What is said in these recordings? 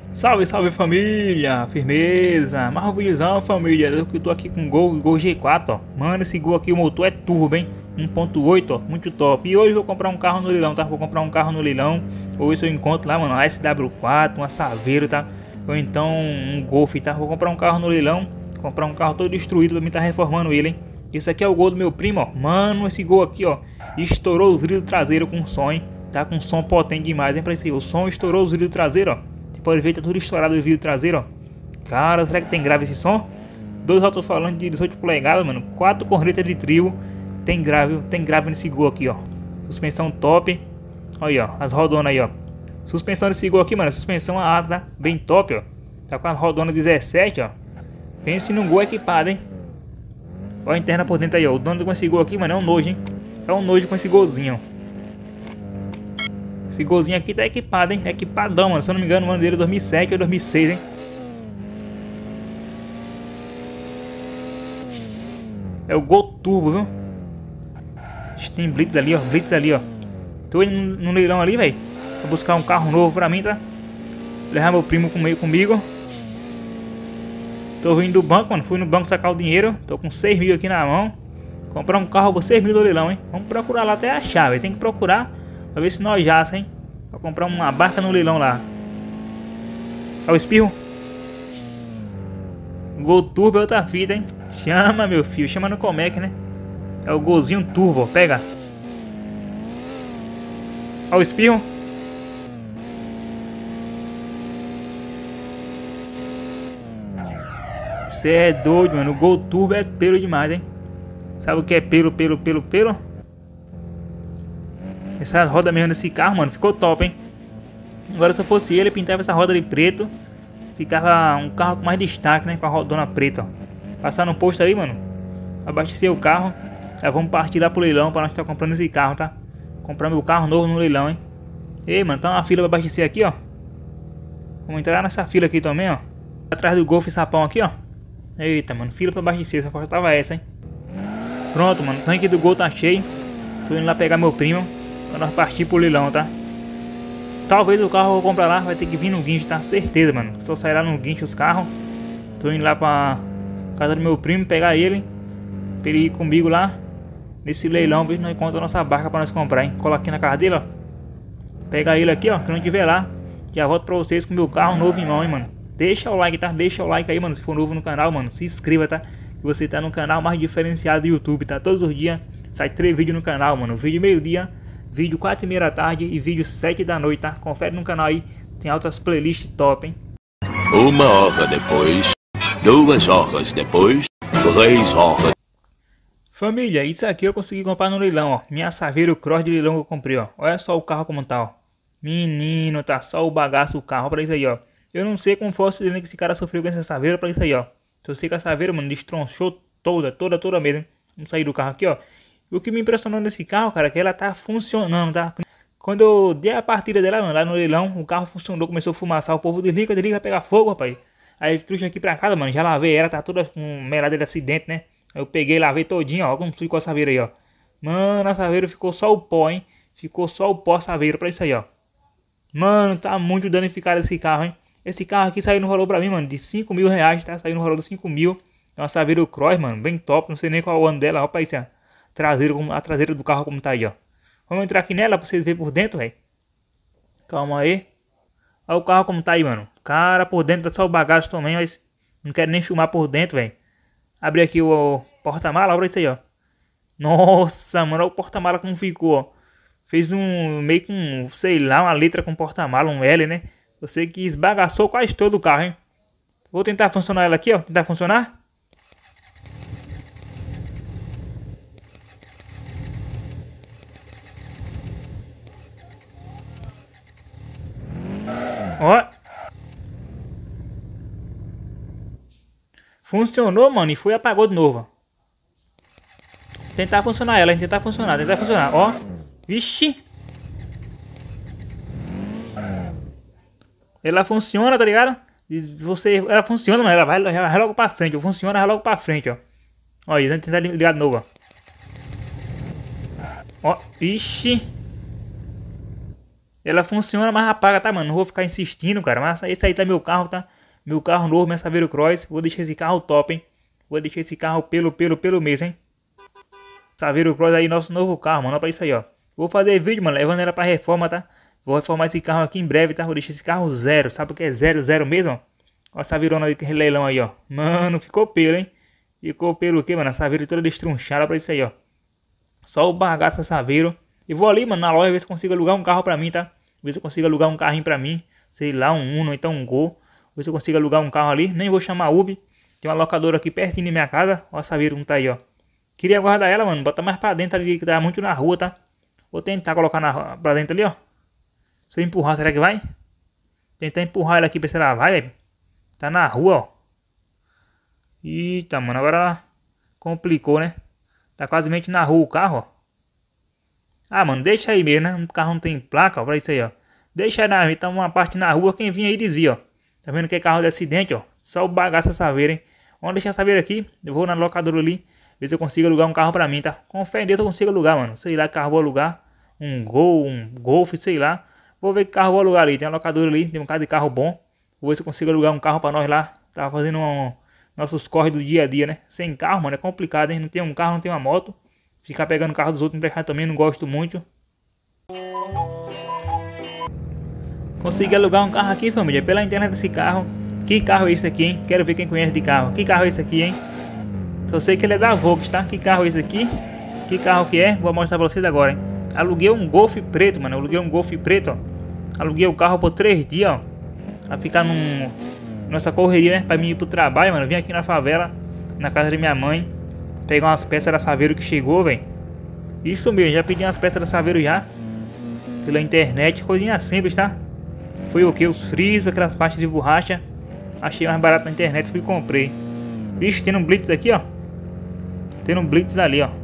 Salve, salve família, firmeza, mais um videozão família, eu que tô aqui com o Gol G4, ó. Mano, esse Gol aqui, o motor é turbo, hein, 1.8, ó, muito top. E hoje eu vou comprar um carro no leilão, tá, vou comprar um carro no leilão. Hoje eu encontro lá, mano, uma SW4, uma Saveiro, tá, ou então um Golf, tá, vou comprar um carro no leilão. Comprar um carro todo destruído pra mim tá reformando ele, hein. Esse aqui é o Gol do meu primo, ó, mano, esse Gol aqui, ó, estourou os vidros traseiros com som, hein. Tá com som potente demais, hein, pra esse, o som estourou os vidros traseiros, ó. Pode ver, tá tudo estourado o vidro traseiro, ó. Cara, será que tem grave esse som? Dois alto-falantes de 18 polegadas, mano. 4 cornetas de trio. Tem grave nesse Gol aqui, ó. Suspensão top. Olha aí, ó. As rodonas aí, ó. Suspensão desse Gol aqui, mano. Suspensão a tá bem top, ó. Tá com as rodonas 17, ó. Pense num Gol equipado, hein. Olha a interna por dentro aí, ó. O dono com esse Gol aqui, mano, é um nojo, hein. É um nojo com esse Golzinho, ó. Esse Golzinho aqui tá equipado, hein? Equipadão, mano. Se eu não me engano, o ano dele é 2007 ou 2006, hein? É o Gol Turbo, viu? Tem Blitz ali, ó. Blitz ali, ó. Tô indo no leilão ali, velho. Vou buscar um carro novo pra mim, tá? Levar meu primo comigo. Tô vindo do banco, mano. Fui no banco sacar o dinheiro. Tô com 6 mil aqui na mão. Comprar um carro por 6 mil no leilão, hein? Vamos procurar lá até achar, velho. Tem que procurar pra ver se nós já, hein? Pra comprar uma barca no leilão lá. Olha o espirro. Gol Turbo é outra fita, hein? Chama, meu filho. Chama no Comec, né? É o Golzinho Turbo. Pega. Olha o espirro. Você é doido, mano. O Gol Turbo é pelo demais, hein? Sabe o que é pelo? Essa roda mesmo desse carro, mano, ficou top, hein? Agora se eu fosse ele, pintava essa roda de preto. Ficava um carro com mais destaque, né? Com a rodona preta, ó. Passar no posto aí, mano. Abastecer o carro. Já vamos partir lá pro leilão pra nós estar comprando esse carro, tá? Comprar meu carro novo no leilão, hein? Ei, mano, tá uma fila pra abastecer aqui, ó. Vamos entrar nessa fila aqui também, ó. Atrás do Golf sapão aqui, ó. Eita, mano, fila pra abastecer. Essa porta tava essa, hein? Pronto, mano, o tanque do Gol tá cheio. Tô indo lá pegar meu primo pra nós partir pro leilão, tá? Talvez o carro que eu vou comprar lá vai ter que vir no guincho, tá? Certeza, mano. Só sair lá no guincho os carros. Tô indo lá pra casa do meu primo pegar ele. Pra ele ir comigo lá nesse leilão, ver se nós encontramos a nossa barca pra nós comprar, hein? Cola aqui na casa dele, ó. Pegar ele aqui, ó. Que não tiver lá. Já volto pra vocês com meu carro novo em mão, hein, mano. Deixa o like, tá? Deixa o like aí, mano. Se for novo no canal, mano, se inscreva, tá? Que você tá no canal mais diferenciado do YouTube, tá? Todos os dias sai 3 vídeos no canal, mano. Vídeo meio-dia, vídeo 4h30 da tarde e vídeo 7 da noite, tá? Confere no canal aí. Tem altas playlists top, hein? 1 hora depois, 2 horas depois, 3 horas. Família, isso aqui eu consegui comprar no leilão, ó. Minha Saveiro Cross de leilão que eu comprei, ó. Olha só o carro como tá, ó. Menino, tá só o bagaço do carro pra isso aí, ó. Eu não sei como foi o acidente que esse cara sofreu com essa Saveiro pra isso aí, ó. Eu sei que a Saveiro, mano, destronchou toda mesmo. Vamos sair do carro aqui, ó. E o que me impressionou nesse carro, cara, é que ela tá funcionando, tá? Quando eu dei a partida dela, mano, lá no leilão, o carro funcionou, começou a fumaçar. O povo desliga, vai pegar fogo, rapaz. Aí trouxe aqui pra casa, mano, já lavei ela, tá toda com melada de acidente, né? Aí eu peguei, lavei todinho, ó, como ficou a Saveiro aí, ó. Mano, a Saveiro ficou só o pó, hein? Ficou só o pó Saveiro pra isso aí, ó. Mano, tá muito danificado esse carro, hein? Esse carro aqui saiu no valor pra mim, mano, de 5 mil reais, tá? Saiu no valor de 5 mil. É uma Saveiro Cross, mano, bem top. Não sei nem qual é o ano dela, ó, pra isso, ó. A traseira do carro como tá aí, ó. Vamos entrar aqui nela pra vocês verem por dentro, velho. Calma aí. Olha o carro como tá aí, mano. Cara, por dentro tá só o bagagem também, mas não quero nem filmar por dentro, velho. Abri aqui o porta-mala, olha isso aí, ó. Nossa, mano, olha o porta-mala como ficou, ó. Fez meio que sei lá, uma letra com porta-mala, um L, né? Eu sei que esbagaçou quase todo o carro, hein. Vou tentar funcionar ela aqui, ó. Tentar funcionar. Ó. Funcionou, mano, e foi e apagou de novo. Tentar funcionar ela, hein? Tentar funcionar. Ó. Vixe. Ela funciona, tá ligado? Ela funciona, mas ela vai logo pra frente. Funciona, vai logo pra frente, ó. Ó aí, tentar ligar de novo, ó. Ó, ixi. Ela funciona, mas apaga, tá, mano? Não vou ficar insistindo, cara. Mas esse aí tá meu carro, tá? Meu carro novo, minha Saveiro Cross. Vou deixar esse carro top, hein? Vou deixar esse carro pelo mês, hein? Saveiro Cross aí, nosso novo carro, mano. Olha pra isso aí, ó. Vou fazer vídeo, mano, levando ela pra reforma, tá? Vou reformar esse carro aqui em breve, tá? Vou deixar esse carro zero. Sabe o que é zero, zero mesmo, ó? Olha essa virona de leilão aí, ó. Mano, ficou pelo, hein? Ficou pelo o quê, mano? A Saveiro toda destrunchada pra isso aí, ó. Só o bagaço da Saveiro. E vou ali, mano, na loja ver se consigo alugar um carro pra mim, tá? Ver se eu consigo alugar um carrinho pra mim. Sei lá, um Uno, então um Gol. Ver se eu consigo alugar um carro ali. Nem vou chamar Uber. Tem uma locadora aqui pertinho da minha casa. Ó a Saveiro como tá aí, ó. Queria guardar ela, mano. Botar mais pra dentro ali, que tá muito na rua, tá? Vou tentar colocar pra dentro ali, ó. Se eu empurrar, será que vai? Tentar empurrar ela aqui pra ver se ela vai, velho. Tá na rua, ó. Eita, mano. Agora complicou, né? Tá quase mente na rua o carro, ó. Ah, mano, deixa aí mesmo, né? O carro não tem placa, ó, pra isso aí, ó. Deixa aí na tá uma parte na rua, quem vir aí desvia, ó. Tá vendo que é carro de acidente, ó. Só o bagaço essa Saveiro, hein. Vamos deixar a Saveiro aqui. Eu vou na locadora ali, ver se eu consigo alugar um carro pra mim, tá? Com fé em Deus eu consigo alugar, mano. Sei lá que carro vou alugar. Um Gol, um Golf, sei lá. Vou ver que carro vou alugar ali. Tem uma locadora ali, tem um bocado de carro bom. Vou ver se eu consigo alugar um carro pra nós lá. Tava fazendo nossos corre do dia a dia, né? Sem carro, mano, é complicado, hein? Não tem um carro, não tem uma moto. Ficar pegando o carro dos outros emprestados também, não gosto muito. Consegui alugar um carro aqui, família, pela internet desse carro. Que carro é esse aqui, hein? Quero ver quem conhece de carro. Que carro é esse aqui, hein? Só sei que ele é da Volks, tá? Que carro é esse aqui? Que carro que é? Vou mostrar pra vocês agora, hein? Aluguei um Golf preto, mano. Aluguei um Golf preto, ó. Aluguei o carro por 3 dias, ó. Pra ficar nossa correria, né? Pra mim ir pro trabalho, mano. Vim aqui na favela, na casa de minha mãe. Pegar umas peças da Saveiro que chegou, velho. Isso mesmo, já pedi umas peças da Saveiro já. Pela internet, coisinha simples, tá? Foi o que? Os frisos, aquelas partes de borracha. Achei mais barato na internet, fui e comprei. Vixe, tem um Blitz aqui, ó. Tem um Blitz ali, ó.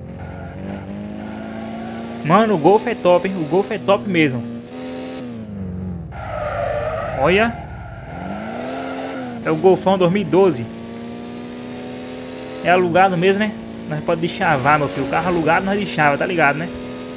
Mano, o Golf é top, hein? O Golf é top mesmo. Olha. É o Golfão 2012. É alugado mesmo, né? Nós pode deschavar, meu filho. O carro alugado nós deschava, tá ligado, né?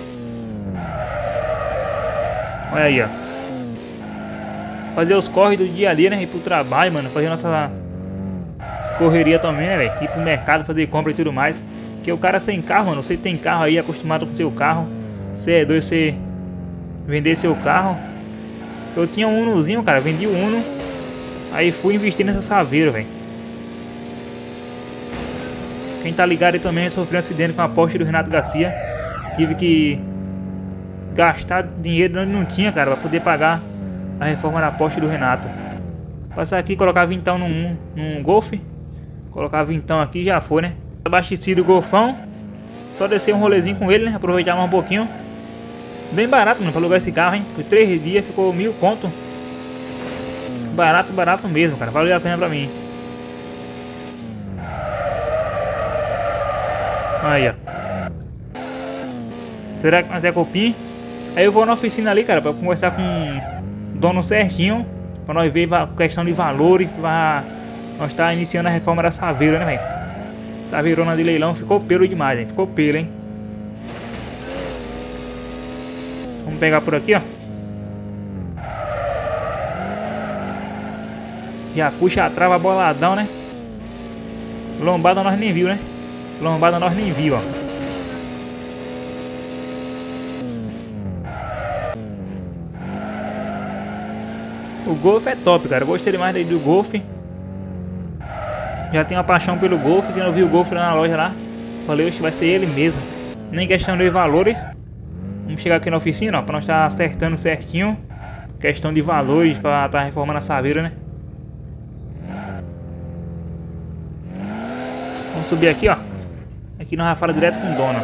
Olha aí, ó. Fazer os corres do dia a dia, né? Ir pro trabalho, mano. Fazer nossa correria também, né, velho? Ir pro mercado, fazer compra e tudo mais. Porque o cara sem carro, mano. Você tem carro aí, acostumado com seu carro. Você é doido, você vender seu carro. Eu tinha um Unozinho, cara. Vendi o Uno. Aí fui investir nessa Saveiro, velho. Quem tá ligado aí também sofreu um acidente com a Porsche do Renato Garcia. Tive que gastar dinheiro onde não tinha, cara, pra poder pagar a reforma da Porsche do Renato. Passar aqui, colocar vintão num Golf. Colocar vintão aqui já foi, né? Abastecido o Golfão. Só descer um rolezinho com ele, né? Aproveitar mais um pouquinho. Bem barato, mano, pra alugar esse carro, hein? Por 3 dias ficou 1000 conto. Barato, barato mesmo, cara. Valeu a pena pra mim. Aí, ó. Será que nós é cupim? Aí eu vou na oficina ali, cara, pra conversar com o dono certinho. Pra nós ver a questão de valores. Pra nós tá iniciando a reforma da Saveiro, né, velho? Saveirona de leilão ficou pelo demais, hein? Ficou pelo, hein? Vamos pegar por aqui, ó. Já puxa a trava boladão, né? Lombada nós nem viu, né? Lombada nós nem viu, ó. O Golf é top, cara. Eu gostei demais do Golf. Já tenho uma paixão pelo Golf. Quem não viu o Golf lá na loja lá, falei, oxe, vai ser ele mesmo. Nem questão de valores. Vamos chegar aqui na oficina, ó, pra nós estar acertando certinho. Questão de valores pra estar reformando a Saveiro, né? Vamos subir aqui, ó. Aqui nós já fala direto com o dono.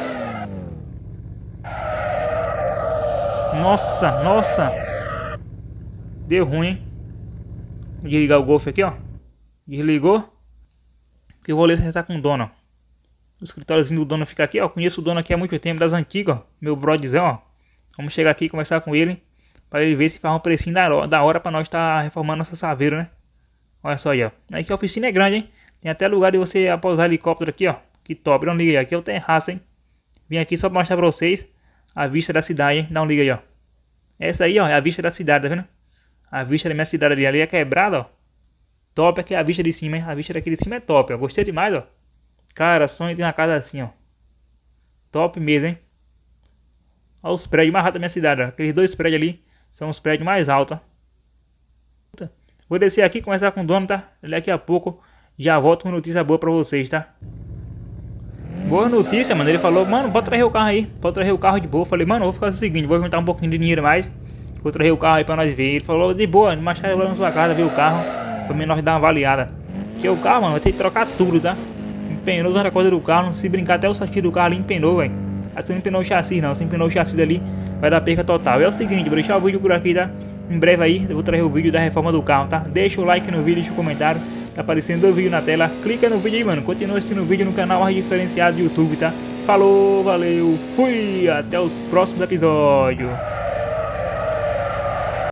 Nossa, nossa. Deu ruim, hein? Vou desligar o Golf aqui, ó. Desligou. Que eu vou ler se tá com o dono, ó. O escritóriozinho do dono fica aqui, ó. Conheço o dono aqui há muito tempo, das antigas, ó. Meu brodzão, ó. Vamos chegar aqui e conversar com ele. Pra ele ver se faz um precinho da hora pra nós estar reformando nossa Saveiro, né? Olha só aí, ó. Aqui a oficina é grande, hein? Tem até lugar de você pousar helicóptero aqui, ó. Que top, não liga aí. Aqui é o terraço, hein? Vim aqui só pra mostrar pra vocês a vista da cidade, hein? Dá um liga aí, ó. Essa aí, ó, é a vista da cidade, tá vendo? A vista da minha cidade ali é quebrada, ó. Top aqui é a vista de cima, hein? A vista daqui de cima é top, ó. Gostei demais, ó. Cara, sonho de uma casa assim, ó. Top mesmo, hein? Olha os prédios mais altos da minha cidade, ó. Aqueles 2 prédios ali são os prédios mais altos, ó. Vou descer aqui e conversar com o dono, tá? Daqui a pouco já volto com notícia boa pra vocês, tá? Boa notícia, mano. Ele falou, mano, pode trazer o carro aí. Pode trazer o carro de boa. Eu falei, mano, vou ficar o seguinte, vou juntar um pouquinho de dinheiro mais. Vou trazer o carro aí pra nós ver. Ele falou, de boa, mais tarde eu vou lá na sua casa ver o carro. Pra mim nós dar uma avaliada. Porque o carro, mano, vai ter que trocar tudo, tá? Empenou tanta coisa do carro. Se brincar até o chassi do carro ali empenou, velho. Assim não empenou o chassi não. Se empenou o chassi ali, vai dar perca total. É o seguinte, vou deixar o vídeo por aqui, tá? Em breve aí eu vou trazer o vídeo da reforma do carro, tá? Deixa o like no vídeo, deixa o comentário. Tá aparecendo o vídeo na tela. Clica no vídeo aí, mano. Continua assistindo o vídeo no canal mais diferenciado do YouTube, tá? Falou, valeu, fui! Até os próximos episódios.